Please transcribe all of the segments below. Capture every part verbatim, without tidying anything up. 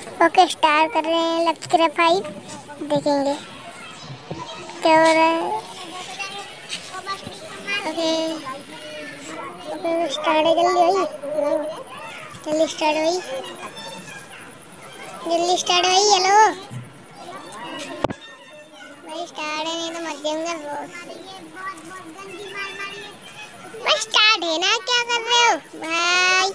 Okay start कर रहे हैं। लक्ष्य फाइव देखेंगे क्या हो रहा है। ओके ओके स्टार्ट है। जल्दी भाई, जल्दी स्टार्ट भाई, जल्दी स्टार्ट भाई। हेलो भाई, स्टार्ट है नहीं तो मत जाऊंगा। भाई स्टार्ट है ना, क्या कर रहे हो भाई?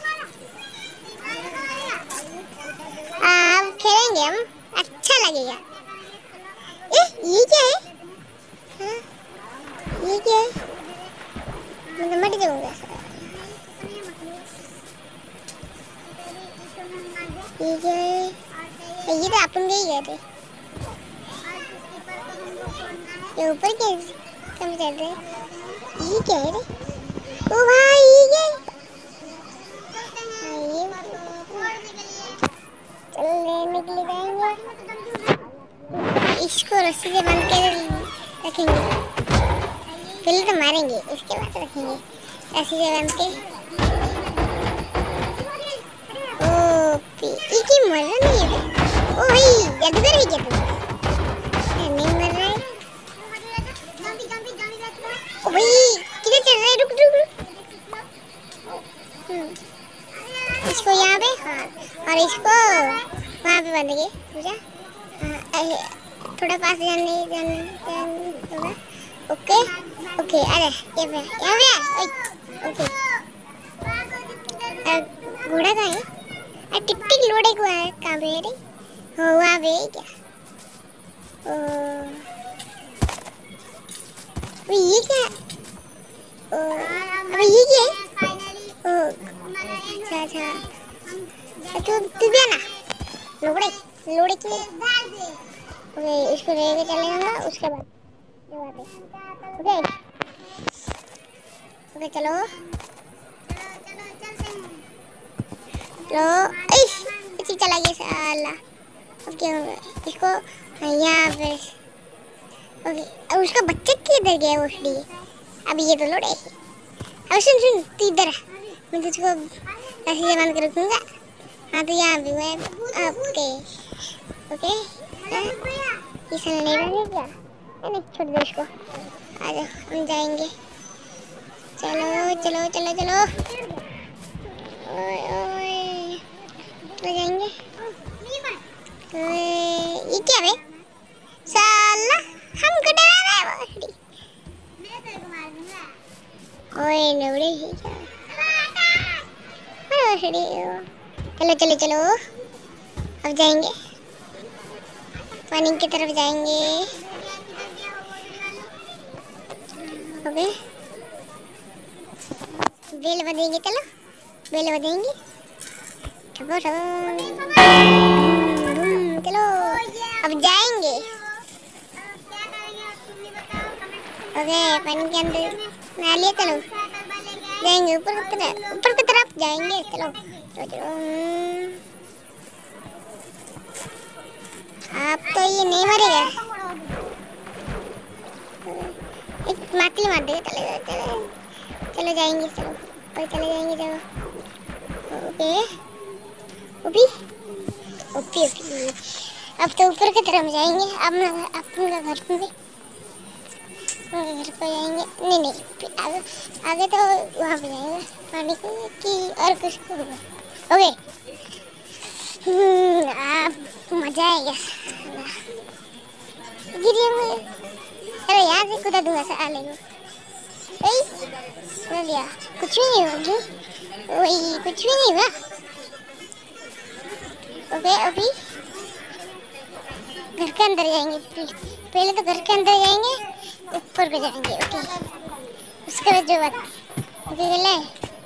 हम खेलेंगे, हम अच्छा लगेगा। ए, ये क्या है? हाँ, ये क्या है? मैं तो मर जाऊंगा। ये क्या है? ये तो अपन गए गए थे। ये ऊपर क्या कम चल रहे? ये क्या है रे? ओ भाई ये क्या है? चल निकल जाएंगे। इसको रस्सी से बांध के रखेंगे। पहले तो मारेंगे, उसके बाद रखेंगे रस्सी से बांध के। ओके एक ही मर रहा नहीं है। ओ भाई जादूगर है क्या तू? नहीं मर रहा है। ओ भाई किधर चल रहा है? रुक रुक रुक। इसको यहाँ पे, हाँ, और इसको वहाँ पे बांधेंगे। पूजा थोड़ा पास जाने जाने जाने। ओके ओके अरे ये पे यहाँ पे। ओके घोड़ा कहाँ है? टिक टिक लोड़े को है कहाँ पे रे? हो वहाँ पे क्या? ओ ये क्या? ओ अबे ये क्या है? ओ अच्छा अच्छा तू तू क्या ना लोड़े लोड़े की। ओके इसको लेके चलेगा उसके बाद ओके ओके चलो चलो। इसी चला गया साला। अब क्या होगा इसको यहाँ पे? ओके अब उसका बच्चा किधर गया? वो फ्री अब ये तो लोड़े। अब सुन सुन तू इधर आ, मैं तुझको ऐसे ही बांध के रखूँगा। हाँ तो यहाँ भी मैं ओके ओके ये सन नहीं बनेगा क्या? नहीं छोड़ दो इसको, आ जाओ हम जाएंगे। चलो चलो चलो चलो ओए ओए तो जाएंगे। ओए ये क्या है साला? हमको डरा रहा है वो। ओए नवड़े ही क्या? चलो चलो चलो अब जाएंगे, पानी की तरफ जाएंगे। ओके बेल बजेंगे। चलो बेल बजेंगे। चलो अब जाएंगे। ओके पानी के अंदर नहा लिया। चलो जाएंगे ऊपर की तरफ, ऊपर की तरफ जाएंगे। चलो चलो चलो। आप तो ये नहीं मरेगा। एक माटी मार देगा। चले चले चलो जाएंगे। चलो ऊपर चले जाएंगे। चलो ओके ओपी ओपी ओपी अब तो ऊपर की तरफ जाएंगे। अब अपने घर पे घर पे जाएंगे। नहीं नहीं आगे आगे तो वहाँ पे जाएंगे पानी की और कुछ ओके। आप मजा आएगा। अरे यहाँ से कुदा दूंगा साले को। कुछ भी नहीं होगी वही, कुछ भी नहीं हुआ। ओके अभी घर के अंदर जाएंगे। पहले तो घर के अंदर जाएंगे, ऊपर पे जाएंगे। ओके उसके बाद जो बात ओके ले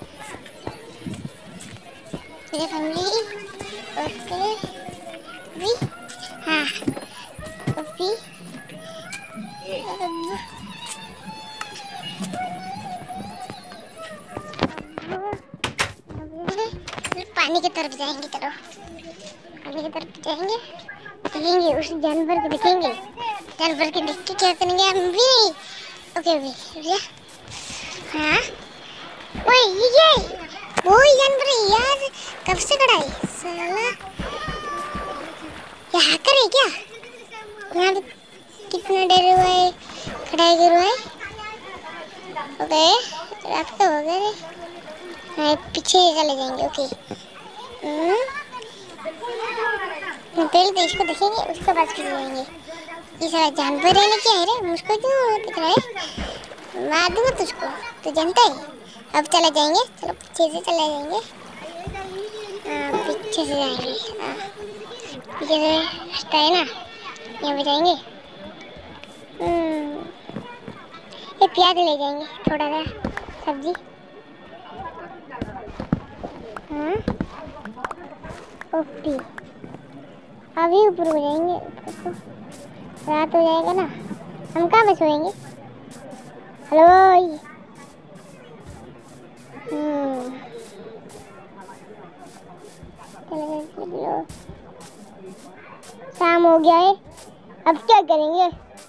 मेरी फैमिली। ओके अभी हाँ अभी पानी की तरफ जाएंगे। चलो पानी की तरफ जाएंगे, देखेंगे उस जानवर को। देखेंगे जानवर के देख के क्या करेंगे हम भी। ओके ओके हाँ ओए ये क्या है? वो जानवर है यार, कब से खड़ा है साला। ये हैकर है क्या? यहाँ पे कितना डरे हुआ है, खड़ा है गिर हुआ है। ओके रात का हो गया रे। हाँ पीछे चले जाएंगे। ओके पहले तो इसको देखेंगे उसके बाद फिर जाएंगे। ये सारा जानवर है ना, क्या है रे? मुझको क्यों दिख रहा है? मार दूंगा तुझको, तू जानता है। अब चले जाएंगे, चलो पीछे से चले जाएंगे। हाँ पीछे से जाएंगे। हाँ पीछे से रास्ता है ना, यहाँ पे जाएंगे। हम्म ये प्याज ले जाएंगे, थोड़ा सा सब्जी। हाँ ओके अभी ऊपर हो जाएंगे। ऊपर को रात हो जाएगा ना, हम कहाँ पे सोएंगे? हेलो हम्म चलो शाम हो गया है, अब क्या करेंगे?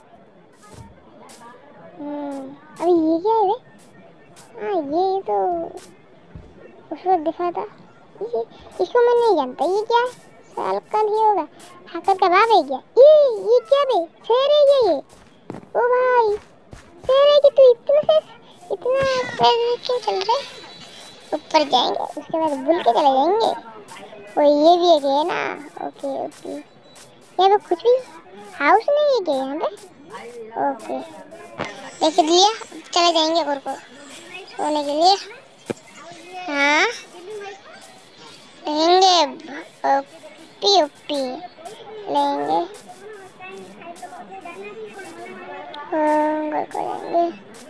हम्म अभी ये क्या है रे? हाँ ये तो उस वक्त दिखा था। ये इसको मैं नहीं जानता, ये क्या साल का नहीं होगा, हैकर का बाप है क्या? ये ये क्या बे? शेर है क्या ये? ओ भाई शेर है कि तू इतना इतना क्यों चल रहा है? ऊपर जाएंगे उसके बाद बुल के चले जाएंगे। और ये भी एक है ना। ओके ओके यहाँ पे कुछ भी हाउस नहीं है क्या यहाँ पे? ओके देख लिया, चले जाएंगे घर को सोने के लिए। हाँ लेंगे ओपी ओपी लेंगे, घर को जाएंगे।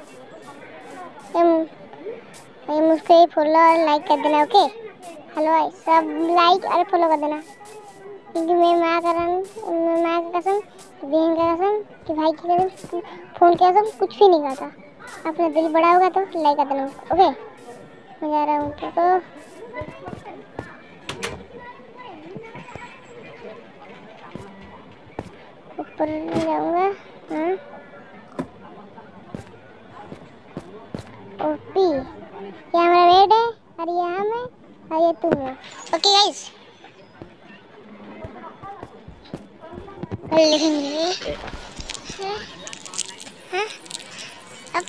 हम उसको ही फॉलो और लाइक कर देना। ओके हेलो भाई सब लाइक और फॉलो कर देना, क्योंकि मैं माँ का मैं माँ की कसम, बहन का कसम, कि भाई की कसम, फोन की कसम कुछ भी नहीं खाता। अपना दिल बड़ा होगा तो लाइक कर देना। ओके मैं जा रहा हूँ तो ऊपर जाऊँगा। हाँ ओपी ये हमारा बेड है और ये हम है और ये तुम हो। ओके गाइस लेंगे। हाँ अब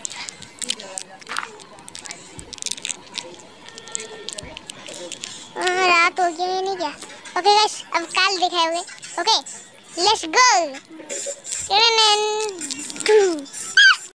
हाँ रात हो गई है नहीं क्या? ओके गाइस अब काल दिखाओगे। Okay let's go.